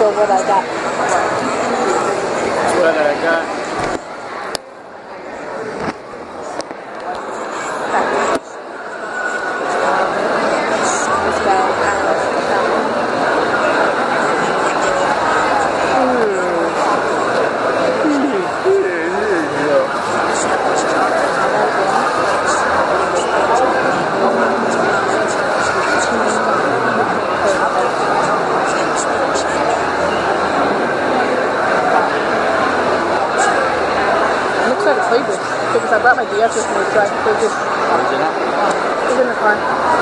So what I got? What I got? Because I brought my DS with me, so I can play this. Where's it at? It's in the car.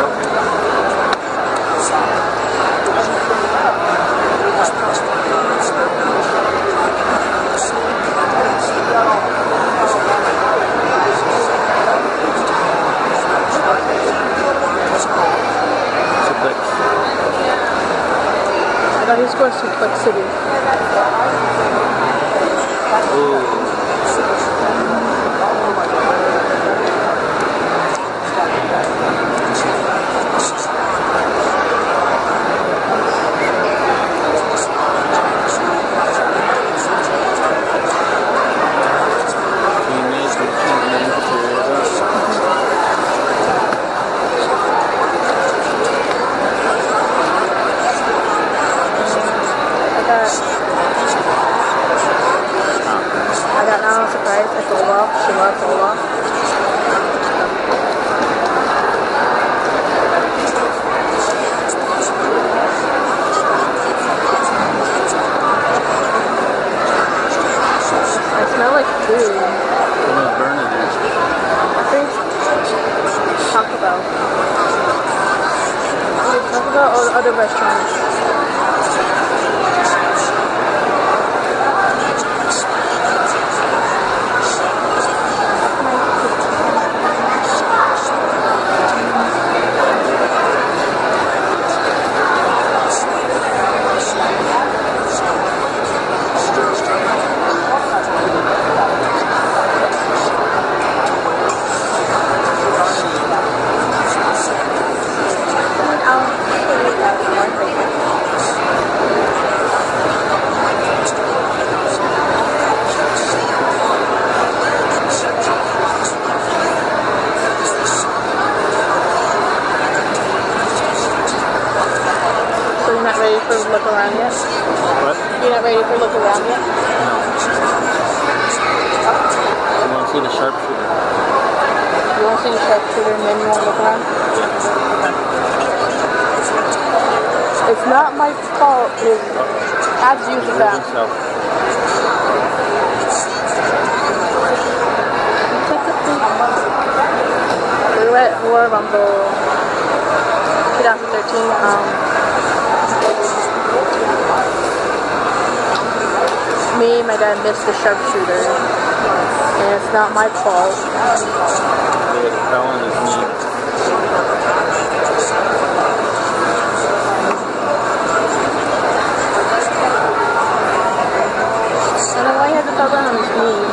I got his course to Suplex City. Ooh. I got Not Surprised at Olaf. She loves Olaf. I smell like food. What burn it is? I think Taco Bell. Taco Bell or other restaurants. Ready for look around yet? What? You're not ready for look around yet? No. You want to see the sharpshooter? You want to see the sharpshooter and then you want to look around? Yeah. It's not my fault. I have to use the back. We were at Royal Rumble 2013. Me and my dad missed the sharpshooter, and it's not my fault. It fell on his knee. I don't know why he had to fall down on his knee.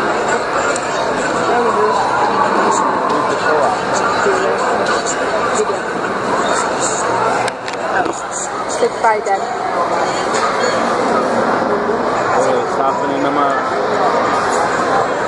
Stick by then. Softening them up.